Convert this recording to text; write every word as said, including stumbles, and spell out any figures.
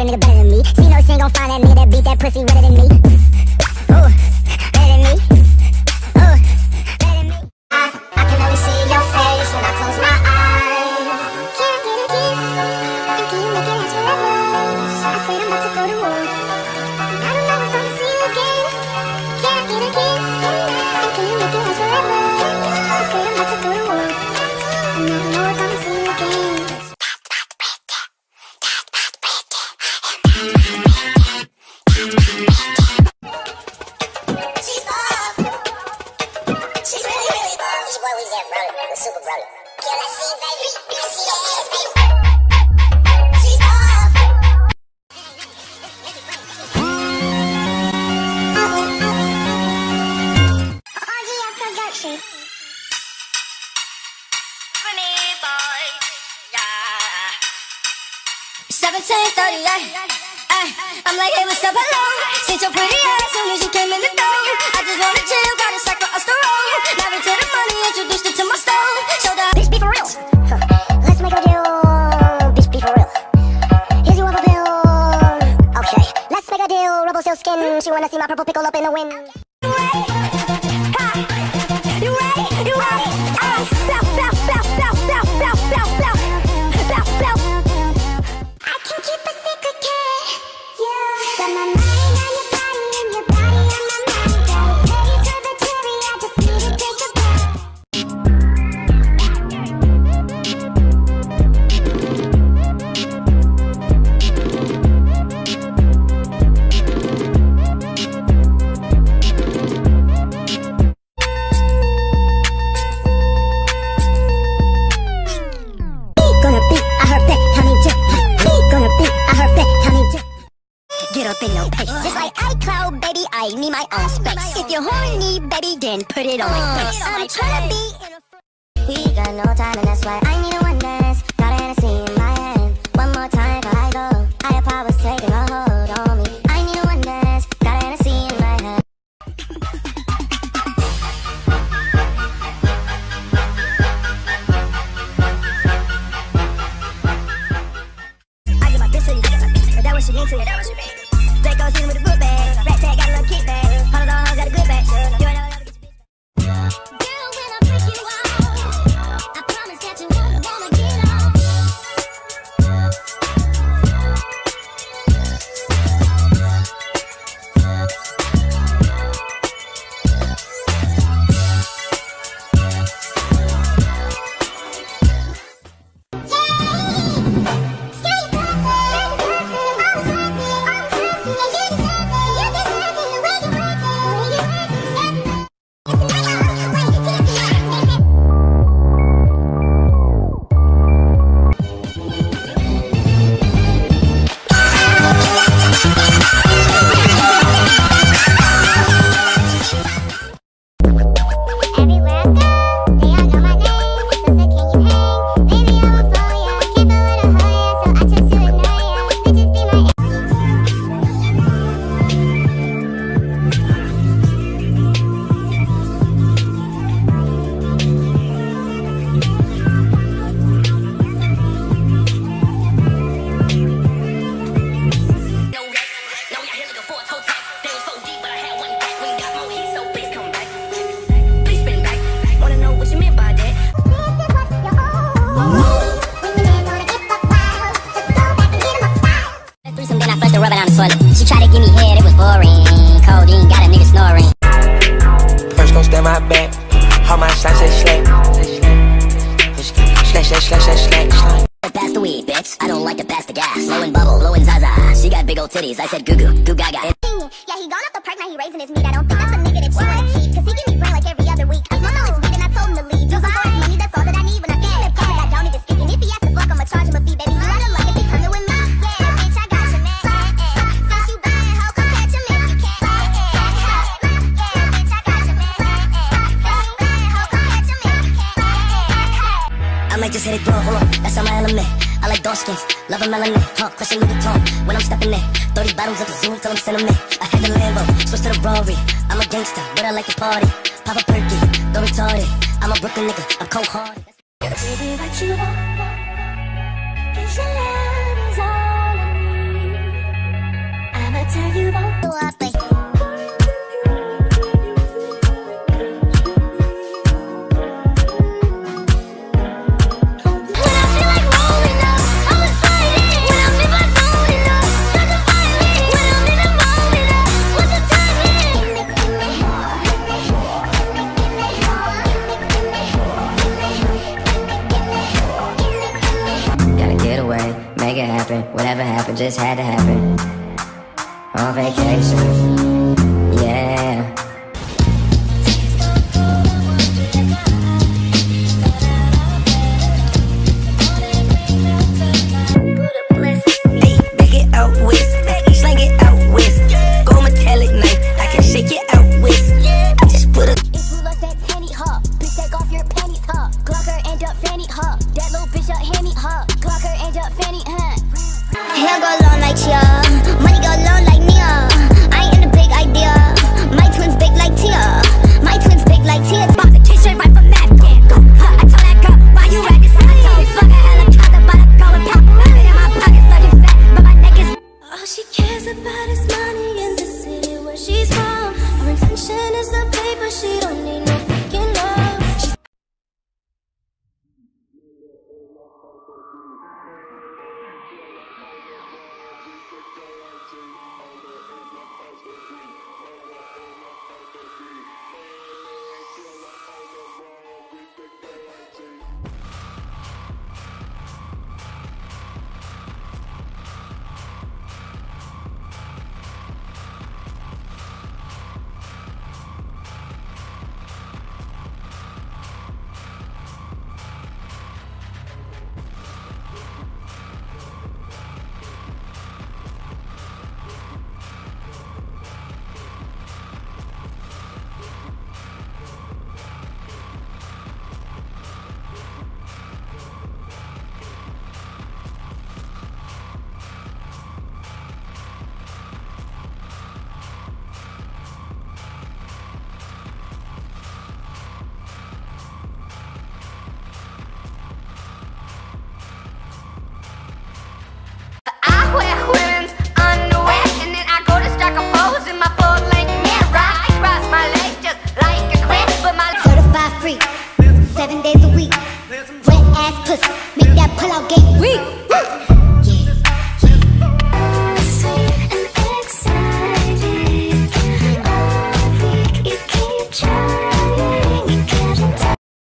a nigga better than me. She know she ain't gon' find that nigga that beat that pussy better than me. Ooh, better than me. Ooh, better than me. I, I can only see your face when I close my eyes. Can I get a kiss? And can you make it last forever? I said I'm about to go to war. I don't know if I'ma see you again. Can I get a kiss? And can you make it last forever? I said I'm about to go to war. I don't know if I'ma see you again. Super brother. Yo, let's see, baby. Let's see that ass, baby. She's off. R G F production. Funny boy, yeah. seventeen thirty-eight. Ay, I'm like, hey, what's up, hello? Since your pretty ass soon as you came in the door. I just wanna chill, got a sack for us to roll. Married to the money, introduced her to my stove. Showed her, bitch, be for real. Huh. Let's make a deal, bitch, be for real. Here's you have a bill. Okay, let's make a deal, rubble silk skin. She wanna see my purple pickle up in the wind. You ready? Ha! You ready? You ready? Ah! Bow, bow, bow, bow, bow, bow, bow, bow. Bow, bow. I can keep a secret, kid. Yeah. Got my mind on your body and your body on my mind. Got a taste of the cherry, I just need to take a bite. Gonna be, I heard that, Tommy J. Gonna be, I heard that, Tommy J. Get up in your face. Just like iCloud, baby, I need my own space. If you're horny, baby, then put it on my face. I'm tryna be in a we got no time and that's why I need a one dance. Got a Hennessy in my hand. One more time before I go. Higher powers taking a hold on me. I need a one dance. Got a Hennessy in my hand. I get my bitch so you get my bitch. But that was she mean to you, that was she mean. Black goes in with a good bag. Rat tag got a little kickback. Hundred dollars got a good back. You ain't never get your bitch. Girl, when I freak you out, I promise that you won't wanna get off. She tried to give me head, it was boring. Codeine got a nigga snoring. First gon' stand my back. How my slash say slack. Slash, slash, slash, slash, slash, slash. Pass the weed, bitch. I don't like to pass the gas. Blowin' bubble, blowin' Zaza. She got big old titties. I said goo goo, goo gaga. Yeah, he gone off the perk, now he raising his meat. I don't think that's a nigga that you wanna keep. Cause he give me brain like every other week. I smell all his weed and I told him to leave. Just for his money, that's all that I need. When I feel that part, I don't even speak. And if he asks to fuck, I'ma charge him a fee, baby. You let him like if he coming with me. Yeah, bitch, I got your man. Since you buying, hoe, come catch him if you can. Yeah, bitch, I got your man. Since you buying, hoe, come catch him if you can. I might just hit it through, hold on, that's on my element. I like dark skins, love a melanin, huh, question with the tone. When I'm stepping in, thirty bottles up the zoom till I'm sentiment. I had the Lambo, switch to the Rory. I'm a gangster, but I like to party. Pop a perky, don't retarded. I'm a Brooklyn nigga, I'm cold hearted. Give me what you want, 'cause your love is all I need. just had to happen. On vacation, yeah. Hey, back it out west, slang it out west. Go metallic knife, I can shake it out west. I just put a. If you lost that penny, huh? Bitch, take off your panties, huh? Glocker end up fanny, huh? That little bitch up hammy, huh? Glocker end up fanny, huh? Hair go long like Chia.